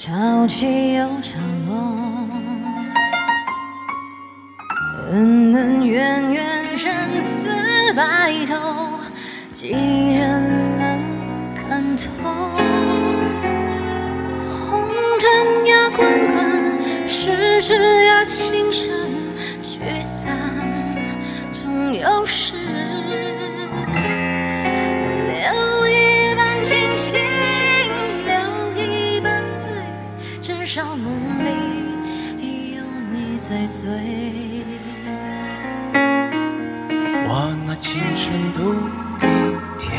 潮起又潮落，恩恩怨怨，生死白头，几人能看透？红尘呀，滚滚，世事呀，情深，聚散终有时。留一半清醒，留一半醉，至少梦里有你追随。 我拿青春赌一天，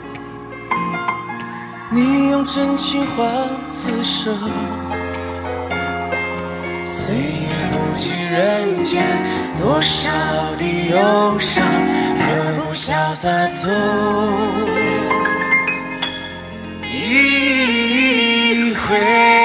你用真情换此生。岁月不及人间多少的忧伤，何不潇洒走一回？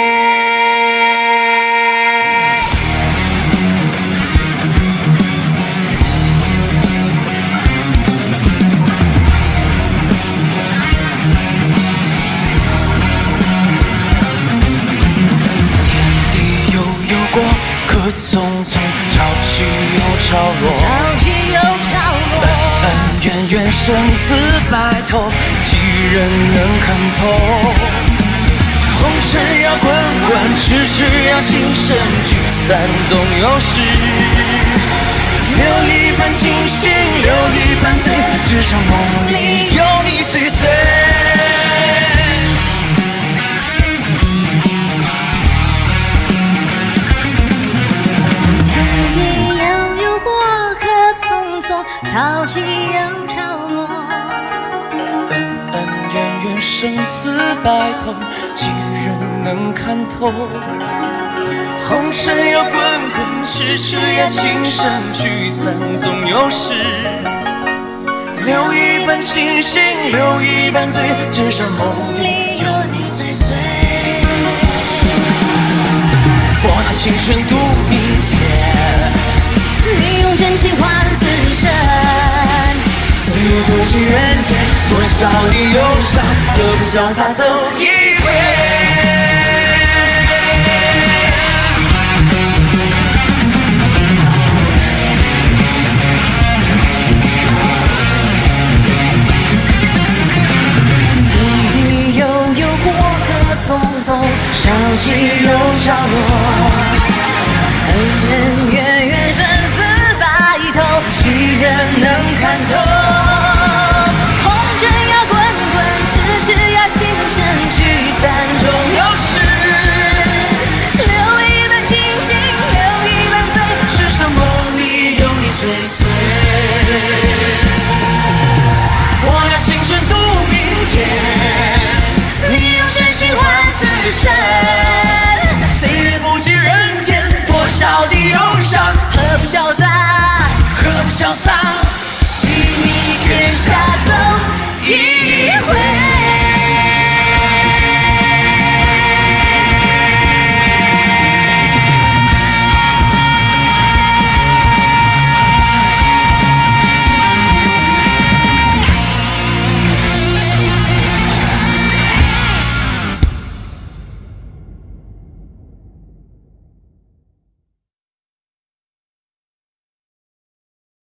匆匆，潮起又潮落， 潮起又潮落， 恩恩怨怨，生死白头，几人能看透？红尘呀滚滚，痴痴呀情深，聚散总有时。留一半清醒，留一半醉，至少梦里有你追随。 潮起又潮落， 恩恩怨怨，生死白头，几人能看透？红尘呀滚滚，痴痴呀情深，聚散总有时。留一半清醒，留一半醉，至少梦里有你追随。我拿青春赌明天， 你用真情换此生。 岁月不及人间多少的忧伤，何不潇洒走一回？